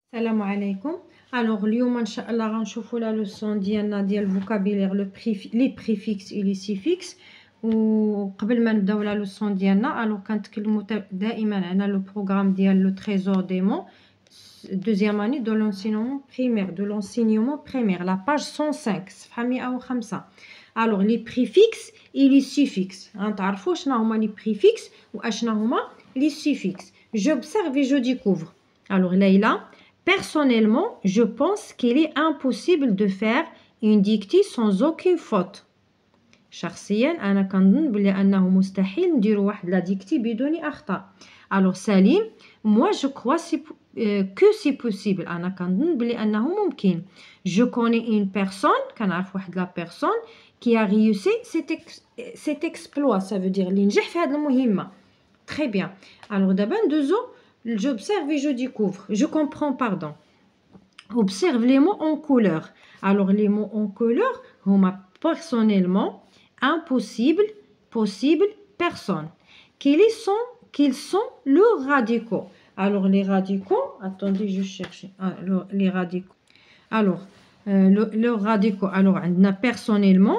السلام عليكم. الوغ اليوم ان شاء الله غنشوفوا لا لوسون ديالنا ديال الفوكابيلير لي بريفيكس اي لي سيفيكس. وقبل ما نبداو لا لوسون ديالنا الوغ كنتكلموا دائما على لو بروغرام ديال لو تريزور دي مون دوزيام اني دو لونسينمون بريمير لا باج 105 صفحه 105. الوغ لي بريفيكس اي لي سيفيكس غنتعرفوا شنو هما لي بريفيكس واشنا هما لي سيفيكس. j'observe et je découvre. Alors Leïla, personnellement, je pense qu'il est impossible de faire une dictée sans aucune faute. شخصيا أنا كنظن بلي أنه مستحيل نديرو واحد لا ديكتي بدون أخطاء. Alors Salim, moi je crois que c'est possible. أنا كنظن بلي أنه ممكن. Je connais une personne, كنعرف واحد لا personne qui a réussi cet exploit. Ça veut dire اللي نجح في هذه المهمة. Très bien. Alors d'abord deux. J'observe et je découvre. Je comprends, pardon. Observe les mots en couleur. Alors, les mots en couleur, personnellement, impossible, possible, personne. Quels sont leurs radicaux? Alors, les radicaux, attendez, je cherche. Les radicaux. Alors, leurs radicaux. Alors, on a personnellement,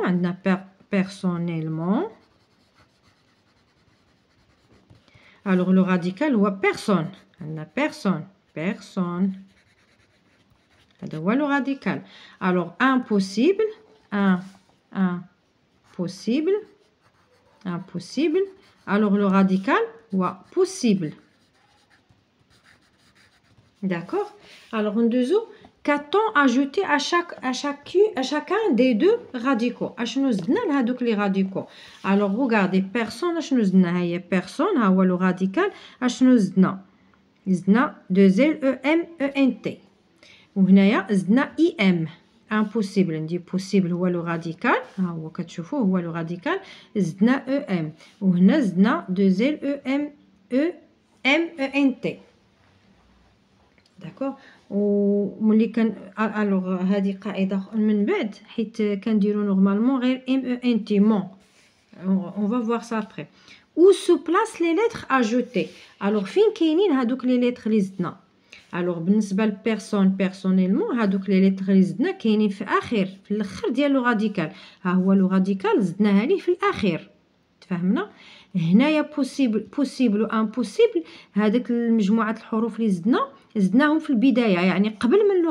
Alors, le radical, ou personne. On a personne. هذا هو le radical. Alors, impossible. Impossible. Alors, le radical, ou possible. D'accord? Alors, en dessous, qu'a-t-on ajouté à chacun des deux radicaux? أشنو زدنا لهادوك les radicaux? Alors, regardez, personne, أشنو زدنا؟ هي personne, ها هو le radical. أشنو زدنا 2L EM ENT. وهنايا زدنا EM. impossible ندي possible هو le radical. ها هو كتشوفوه هو le radical. زدنا EM. وهنا زدنا 2L EM ENT. داكوغ. وملي كان الوغ هذه قاعده من بعد حيت كنديروا نورمالمون غير ام او ان تي مون اون فا فوار سا ابري. او سو بلاس لي ليتر اجوتي. الوغ فين كاينين هذوك لي ليتر اللي زدنا؟ الوغ بالنسبه بيرسونيلمون هذوك لي ليتر اللي زدنا كاينين في في الاخر ديال لو راديكال. ها هو لو راديكال زدناها ليه في الاخير. تفهمنا؟ هنايا بوسيبل و امبوسيبل هذاك مجموعه الحروف اللي زدناهم في البدايه يعني قبل من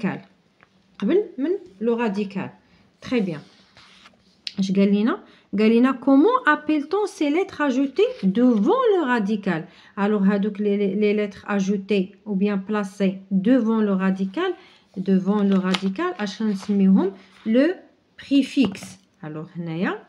لو راديكال. تري بيان. اش قال لنا كومون ابيلتون سي ليتر اجوتي دوفون لو راديكال. الوغ هذوك لي ليتر اجوتي او بيان بلاسي دوفون لو راديكال اش نسميوهم لو بريفيكس. الوغ هنايا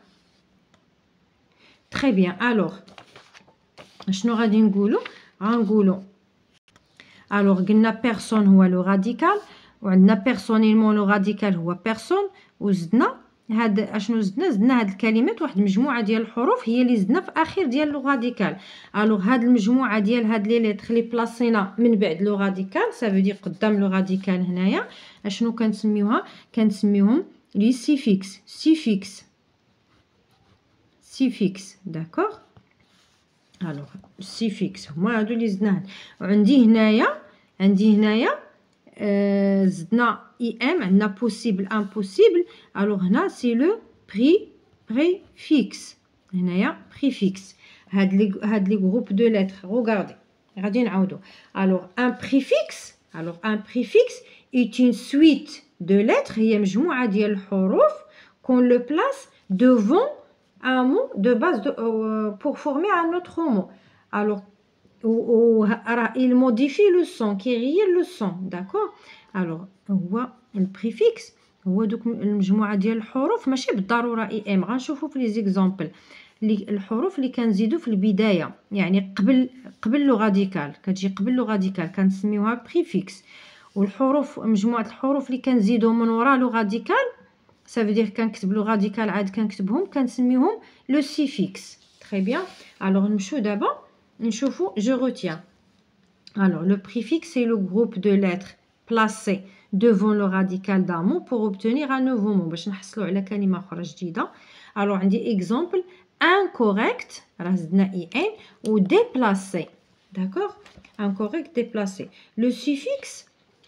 très bien. alors شنو غادي نقولوا؟ غنقولوا alors قلنا personne هو لو راديكال وعندنا personnellement لو راديكال هو personne وزدنا هاد اشنو زدنا هاد الكلمات واحد مجموعه ديال الحروف هي اللي زدنا في اخر ديال لو راديكال. alors هاد المجموعه ديال هاد لي ليتر اللي بلاصينا من بعد لو راديكال سا فو دير قدام لو راديكال هنايا اشنو كنسميوهم لي سيفيكس. Suffixe, d'accord? Alors, suffixe, هما هادو اللي زدناهم. وعندي هنايا زدنا ام عندنا possible impossible. alors هنا سي لو préfixe. هنايا préfixe. هاد لي جروب دو لتر regardez غادي نعاودو. alors un préfixe est une suite de lettres. هي مجموعه ديال الحروف qu'on le place devant un mot de base pour former un autre mot. alors il modifie le son qui غير le son. d'accord. alors هو البريفيكس هو دوك المجموعه ديال الحروف ماشي بالضروره اي ام. غنشوفوا في لي زيكزامبل الحروف اللي كنزيدوا في البدايه يعني قبل لو راديكال كتجي قبل لو راديكال كنسميوها بريفيكس. والحروف مجموعه الحروف اللي كنزيدوا من وراء لو راديكال ça veut dire كنكتب لو راديكال عاد كنكتبهم كنسميهم لو سيفيكس. très bien. alors نمشيو دابا نشوفوا je retiens. alors le préfixe c'est le groupe de lettres placé devant le radical d'un mot pour obtenir un nouveau mot باش نحصلوا على كلمه اخرى جديده. alors عندي exemple incorrect راه زدنا اي ان و déplacé. d'accord. incorrect déplacé. le suffixe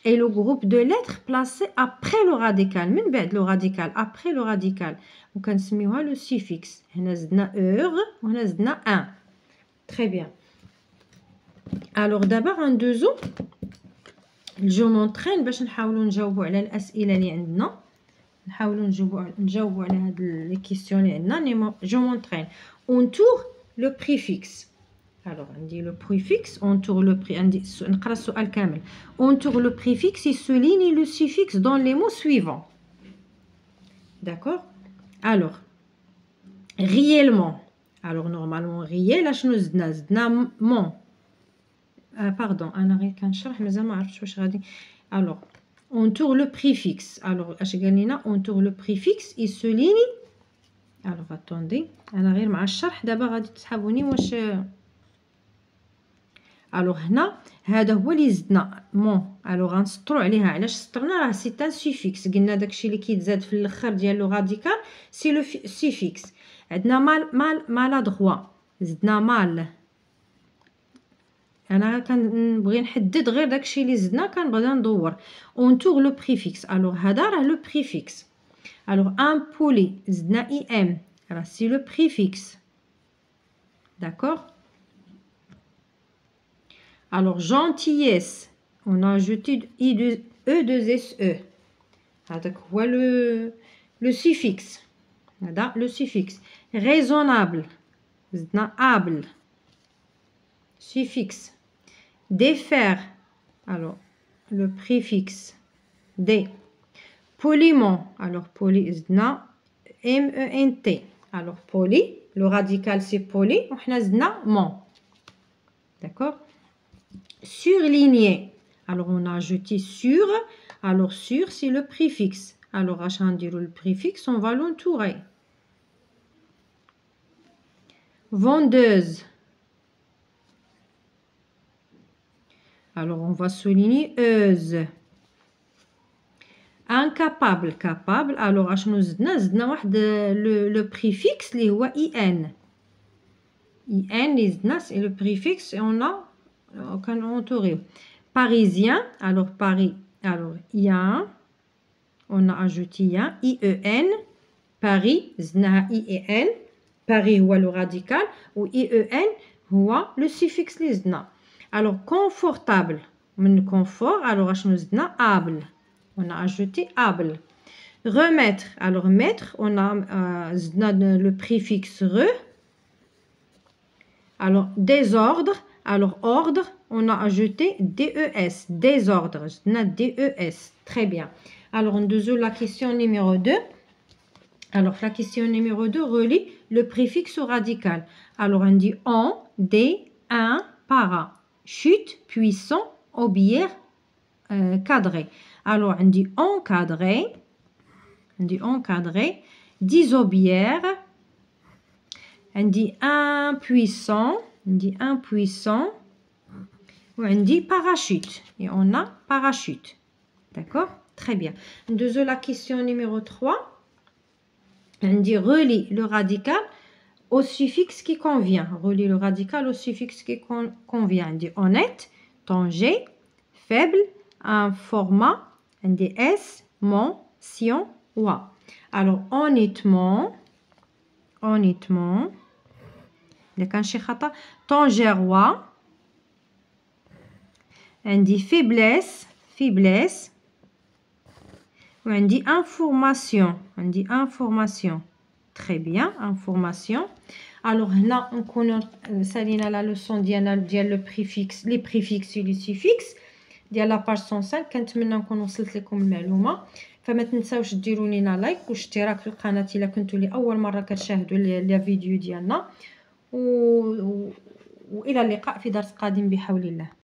et le groupe de lettres placé après le radical. من بعد le radical, après le radical. وكنسميوها le suffixe. هنا زدنا heure وهنا زدنا un. Très bien. Alors d'abord غندوزو جو مونطرين باش نحاولوا نجاوبوا على الاسئله اللي عندنا. نحاولوا نجاوبوا على هاد لي كيسيون اللي عندنا. جو مونطرين. On tourne le préfixe. Alors, on dit le préfixe, on tourne le préfixe. On tourne le préfixe et souligne le suffixe dans les mots suivants. D'accord? Alors, réellement. Alors, normalement, réel, là, je nous mon. Pardon, alors, on tourne le préfixe. Alors, on tourne le préfixe et souligne. Alors, attendez. D'abord, alors هنا هذا هو اللي زدنا مون. الوغ غنسطروا عليها. علاش سطرنا؟ راه سي ان سوفيكس. قلنا داكشي اللي كيتزاد في الاخر ديال لو راديكال سي لو سوفيكس. عندنا مال دغوا زدنا مال. انا كنبغي نحدد غير داكشي اللي زدنا كنبغي ندور. اون توغ لو بريفيكس. الوغ هذا راه لو بريفيكس. الوغ ان بولي زدنا اي ام راه سي لو بريفيكس. داكور. Alors, gentillesse, on a ajouté E2SE. هذاك هو le suffixe. هذا le suffixe. Raisonnable, زدنا able. Suffixe. Défaire, alors le préfixe D. Poliment, alors poli, زدنا MENT. Alors poli, le radical c'est poli, وحنا زدنا mon. D'accord? Surligné. Alors, on a ajouté sur. Alors, sur, c'est le préfixe. Alors, à changer le préfixe, on va l'entourer. Vendeuse. Alors, on va souligner euse. Incapable. Capable. Alors, à changer le préfixe, les هو IN. IN, c'est le préfixe et on a entouré. Parisien, alors Paris, alors il y a, on a ajouté IEN, Paris, zna IEN, Paris ou le radical, ou IEN ou le suffixe zna. Alors confortable, mon confort, alors zna able, on a ajouté able. Remettre, alors mettre, on a zna le préfixe re. Alors désordre. Alors, ordre, on a ajouté DES, désordre, DES, très bien. Alors, on deuxième la question numéro 2. Alors, la question numéro 2 relie le préfixe au radical. Alors, on dit en, des, un, para, chute, puissant, aubière, cadré. Alors, on dit encadré, 10 aubières, on dit impuissant. On dit impuissant. On dit parachute. Et on a parachute. D'accord? Très bien. Deuxième la question numéro 3. On dit relie le radical au suffixe qui convient. Relie le radical au suffixe qui convient. On dit honnête, tanger, faible, un format. On dit S, mention, wa. Alors, honnêtement. إذا كان شي خطأ طونجيروا. عندي فيبليس وعندي انفورماسيون. تري بيان انفورماسيون. الوغ هنا نكونوا سالينا لا لوسون ديالنا ديال لو بريفيكس لي بريفيكس ولي سيفيكس ديال لا باج 105. كنتمنى نكون وصلت لكم المعلومه. فما تنساوش ديروا لينا لايك واشتراك في القناه الا كنتوا لاول مره كتشاهدوا لي فيديو ديالنا. وإلى اللقاء في درس قادم بحول الله.